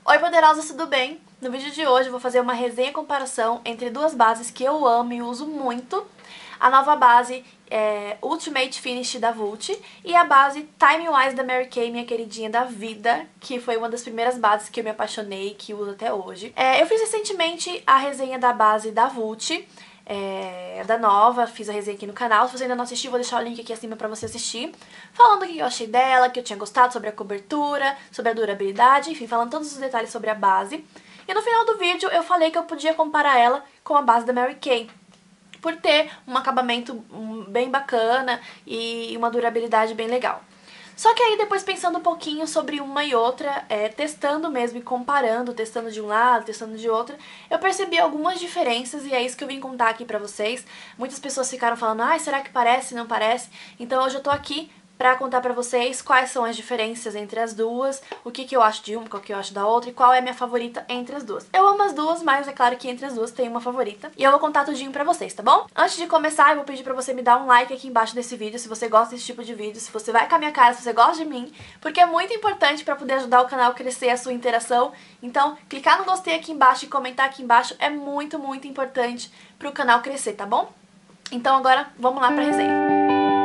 Oi poderosas, tudo bem? No vídeo de hoje eu vou fazer uma resenha e comparação entre duas bases que eu amo e uso muito. A nova base é Ultimate Finish da Vult e a base Time Wise da Mary Kay, minha queridinha da vida, que foi uma das primeiras bases que eu me apaixonei, que uso até hoje. Eu fiz recentemente a resenha da base da Vult, da nova, fiz a resenha aqui no canal. Se você ainda não assistiu, vou deixar o link aqui acima pra você assistir, falando o que eu achei dela, que eu tinha gostado, sobre a cobertura, sobre a durabilidade, enfim, falando todos os detalhes sobre a base. E no final do vídeo eu falei que eu podia comparar ela com a base da Mary Kay, por ter um acabamento bem bacana e uma durabilidade bem legal. Só que aí depois pensando um pouquinho sobre uma e outra, testando mesmo e comparando, testando de um lado, testando de outro, eu percebi algumas diferenças e é isso que eu vim contar aqui pra vocês. Muitas pessoas ficaram falando, ai, será que parece, não parece? Então hoje eu tô aqui pra contar pra vocês quais são as diferenças entre as duas, o que eu acho de uma, qual que eu acho da outra e qual é a minha favorita entre as duas. Eu amo as duas, mas é claro que entre as duas tem uma favorita. E eu vou contar tudinho pra vocês, tá bom? Antes de começar, eu vou pedir pra você me dar um like aqui embaixo desse vídeo, se você gosta desse tipo de vídeo, se você vai com a minha cara, se você gosta de mim, porque é muito importante pra poder ajudar o canal a crescer, a sua interação. Então, clicar no gostei aqui embaixo e comentar aqui embaixo é muito, muito importante pro canal crescer, tá bom? Então agora, vamos lá pra resenha.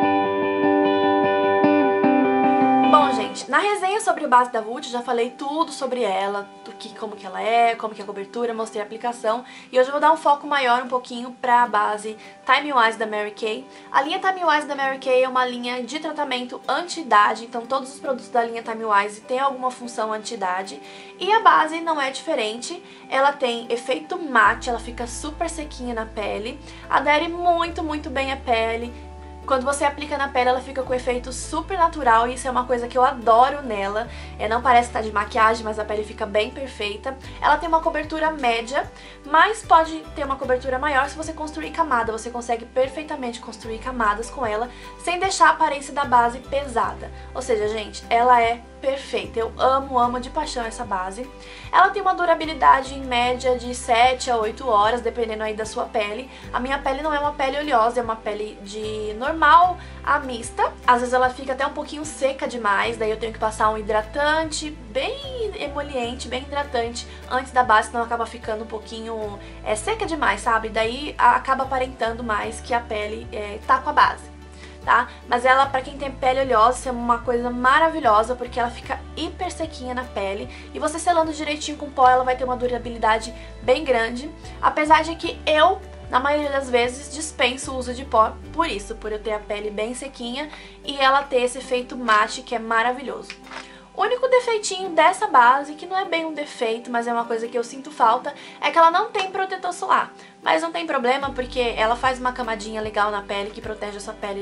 Bom, gente, na resenha sobre a base da Vult eu já falei tudo sobre ela, como que ela é, como que é a cobertura, mostrei a aplicação. E hoje eu vou dar um foco maior um pouquinho pra base Time Wise da Mary Kay. A linha Time Wise da Mary Kay é uma linha de tratamento anti-idade, então todos os produtos da linha Time Wise têm alguma função anti-idade. E a base não é diferente, ela tem efeito mate, ela fica super sequinha na pele, adere muito, muito bem à pele. Quando você aplica na pele, ela fica com efeito super natural e isso é uma coisa que eu adoro nela. Não parece que tá de maquiagem, mas a pele fica bem perfeita. Ela tem uma cobertura média, mas pode ter uma cobertura maior se você construir camada. Você consegue perfeitamente construir camadas com ela, sem deixar a aparência da base pesada. Ou seja, gente, ela é perfeita. Eu amo, amo de paixão essa base. Ela tem uma durabilidade em média de 7 a 8 horas, dependendo aí da sua pele. A minha pele não é uma pele oleosa, é uma pele de normal a mista. Às vezes ela fica até um pouquinho seca demais, daí eu tenho que passar um hidratante bem emoliente, bem hidratante antes da base, senão acaba ficando um pouquinho seca demais, sabe? Daí acaba aparentando mais que a pele tá com a base. Tá? Mas ela, pra quem tem pele oleosa, é uma coisa maravilhosa, porque ela fica hiper sequinha na pele e você selando direitinho com pó, ela vai ter uma durabilidade bem grande, apesar de que eu, na maioria das vezes, dispenso o uso de pó por eu ter a pele bem sequinha e ela ter esse efeito mate que é maravilhoso. O único defeitinho dessa base, que não é bem um defeito, mas é uma coisa que eu sinto falta, é que ela não tem protetor solar. Mas não tem problema, porque ela faz uma camadinha legal na pele que protege essa pele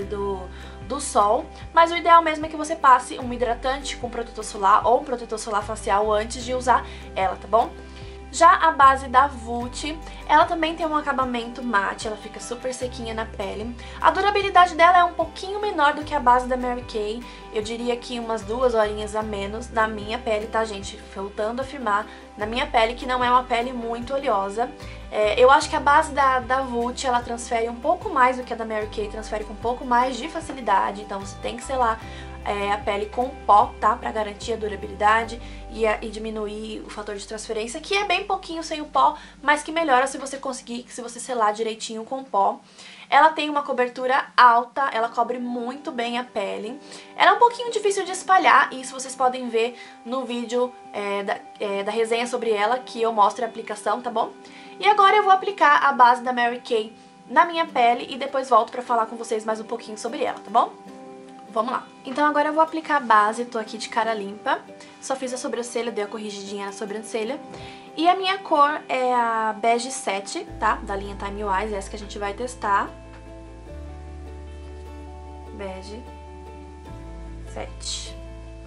do sol. Mas o ideal mesmo é que você passe um hidratante com protetor solar ou um protetor solar facial antes de usar ela, tá bom? Já a base da Vult, ela também tem um acabamento mate, ela fica super sequinha na pele. A durabilidade dela é um pouquinho menor do que a base da Mary Kay, eu diria que umas 2 horinhas a menos na minha pele, tá, gente? Voltando a afirmar, na minha pele, que não é uma pele muito oleosa. Eu acho que a base da Vult, ela transfere um pouco mais do que a da Mary Kay, transfere com um pouco mais de facilidade, então você tem que selar a pele com pó, tá? Pra garantir a durabilidade e diminuir o fator de transferência, que é bem pouquinho sem o pó, mas que melhora se você conseguir, se você selar direitinho com pó. Ela tem uma cobertura alta, ela cobre muito bem a pele. Ela é um pouquinho difícil de espalhar, e isso vocês podem ver no vídeo da resenha sobre ela, que eu mostro a aplicação, tá bom? E agora eu vou aplicar a base da Mary Kay na minha pele e depois volto pra falar com vocês mais um pouquinho sobre ela, tá bom? Vamos lá. Então agora eu vou aplicar a base, tô aqui de cara limpa, só fiz a sobrancelha, dei a corrigidinha na sobrancelha. E a minha cor é a bege 7, tá? Da linha Time Wise, essa que a gente vai testar. Bege 7.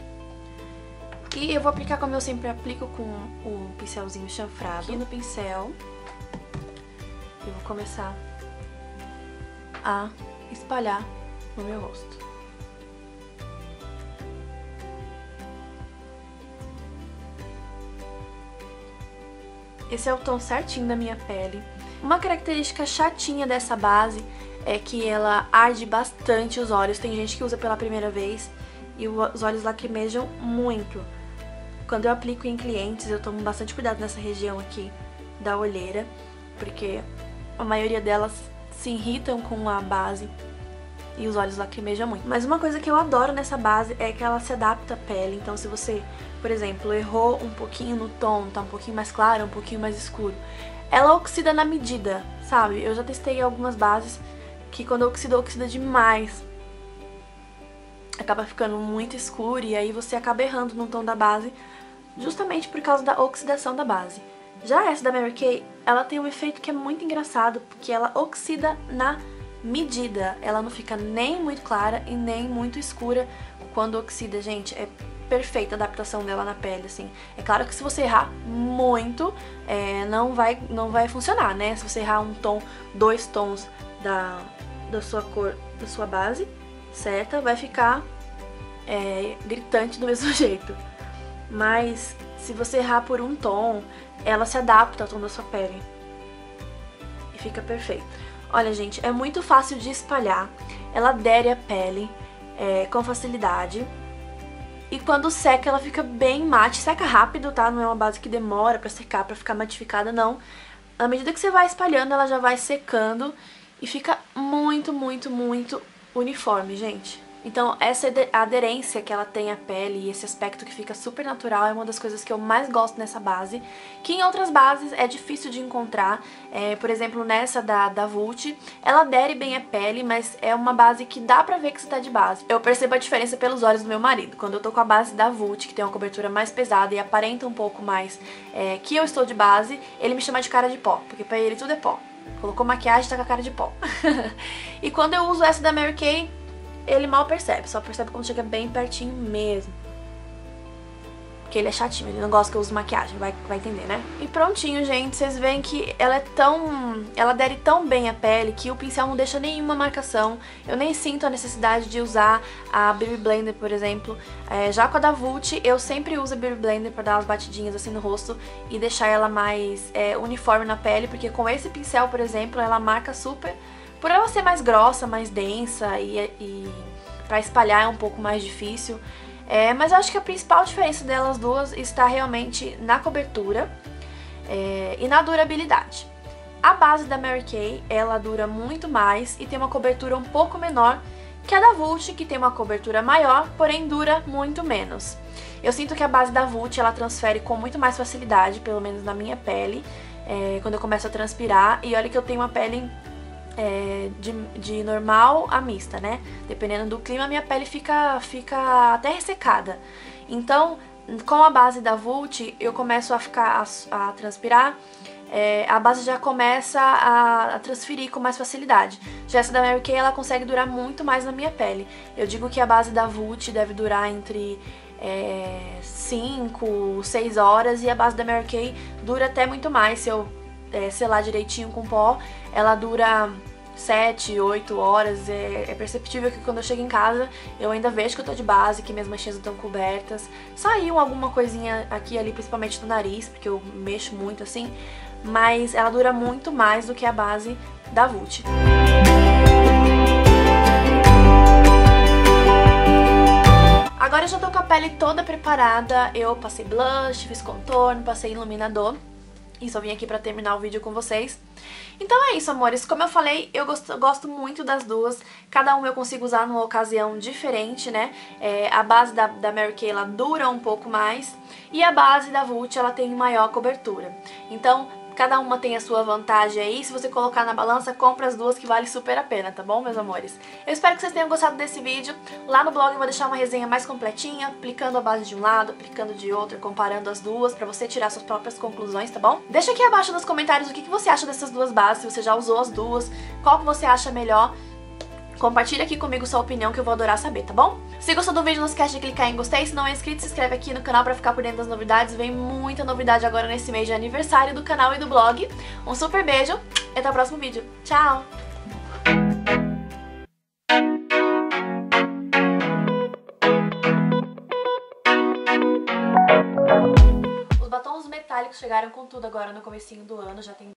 E eu vou aplicar como eu sempre aplico, com o pincelzinho chanfrado. Aqui no pincel eu vou começar a espalhar no meu rosto. Esse é o tom certinho da minha pele. Uma característica chatinha dessa base é que ela arde bastante os olhos. Tem gente que usa pela primeira vez e os olhos lacrimejam muito. Quando eu aplico em clientes, eu tomo bastante cuidado nessa região aqui da olheira, porque a maioria delas se irritam com a base e os olhos lacrimejam muito. Mas uma coisa que eu adoro nessa base é que ela se adapta à pele. Então se você, por exemplo, errou um pouquinho no tom, tá um pouquinho mais claro, um pouquinho mais escuro, ela oxida na medida, sabe? Eu já testei algumas bases que quando oxida demais, acaba ficando muito escuro e aí você acaba errando no tom da base, justamente por causa da oxidação da base. Já essa da Mary Kay, ela tem um efeito que é muito engraçado, porque ela oxida na medida. Ela não fica nem muito clara e nem muito escura quando oxida, gente. É perfeita a adaptação dela na pele, assim. É claro que se você errar muito, não vai funcionar, né? Se você errar um tom, 2 tons da sua cor, da sua base, certa, vai ficar gritante do mesmo jeito. Mas se você errar por um tom, ela se adapta ao tom da sua pele e fica perfeito. Olha, gente, é muito fácil de espalhar, ela adere à pele com facilidade. E quando seca, ela fica bem mate, seca rápido, tá? Não é uma base que demora pra secar, pra ficar matificada, não. À medida que você vai espalhando, ela já vai secando e fica muito, muito, muito uniforme, gente. Então essa aderência que ela tem à pele e esse aspecto que fica super natural é uma das coisas que eu mais gosto nessa base, que em outras bases é difícil de encontrar. Por exemplo, nessa da Vult, ela adere bem à pele, mas é uma base que dá pra ver que você tá de base. Eu percebo a diferença pelos olhos do meu marido. Quando eu tô com a base da Vult, que tem uma cobertura mais pesada e aparenta um pouco mais que eu estou de base, ele me chama de cara de pó, porque pra ele tudo é pó. Colocou maquiagem, tá com a cara de pó. E quando eu uso essa da Mary Kay, ele mal percebe, só percebe quando chega bem pertinho mesmo. Porque ele é chatinho, ele não gosta que eu use maquiagem, vai entender, né? E prontinho, gente, vocês veem que ela adere tão bem à pele que o pincel não deixa nenhuma marcação. Eu nem sinto a necessidade de usar a Beauty Blender, por exemplo. Já com a da Vult, eu sempre uso a Beauty Blender pra dar umas batidinhas assim no rosto e deixar ela mais uniforme na pele, porque com esse pincel, por exemplo, ela marca super. Por ela ser mais grossa, mais densa e pra espalhar é um pouco mais difícil. Mas eu acho que a principal diferença delas duas está realmente na cobertura e na durabilidade. A base da Mary Kay, ela dura muito mais e tem uma cobertura um pouco menor que a da Vult, que tem uma cobertura maior, porém dura muito menos. Eu sinto que a base da Vult, ela transfere com muito mais facilidade, pelo menos na minha pele, quando eu começo a transpirar. E olha que eu tenho uma pele de normal a mista, né? Dependendo do clima, minha pele fica até ressecada. Então, com a base da Vult, eu começo a transpirar, a base já começa a transferir com mais facilidade. Já essa da Mary Kay, ela consegue durar muito mais na minha pele. Eu digo que a base da Vult deve durar entre 5, 6 horas e a base da Mary Kay dura até muito mais. Se eu selar direitinho com pó, ela dura 7, 8 horas. É perceptível que quando eu chego em casa eu ainda vejo que eu tô de base, que minhas manchinhas estão cobertas. Saiu alguma coisinha aqui e ali, principalmente no nariz, porque eu mexo muito assim, mas ela dura muito mais do que a base da Vult. Agora eu já tô com a pele toda preparada, eu passei blush, fiz contorno, passei iluminador. E só vim aqui pra terminar o vídeo com vocês. Então é isso, amores. Como eu falei, eu gosto muito das duas. Cada uma eu consigo usar numa ocasião diferente, né? A base da Mary Kay, ela dura um pouco mais. E a base da Vult, ela tem maior cobertura. Então, cada uma tem a sua vantagem aí. Se você colocar na balança, compra as duas que vale super a pena, tá bom, meus amores? Eu espero que vocês tenham gostado desse vídeo. Lá no blog eu vou deixar uma resenha mais completinha, aplicando a base de um lado, aplicando de outro, comparando as duas, pra você tirar suas próprias conclusões, tá bom? Deixa aqui abaixo nos comentários o que você acha dessas duas bases, se você já usou as duas, qual que você acha melhor. Compartilha aqui comigo sua opinião, que eu vou adorar saber, tá bom? Se gostou do vídeo, não esquece de clicar em gostei. Se não é inscrito, se inscreve aqui no canal pra ficar por dentro das novidades. Vem muita novidade agora nesse mês de aniversário do canal e do blog. Um super beijo e até o próximo vídeo. Tchau! Os batons metálicos chegaram com tudo agora no comecinho do ano, já tem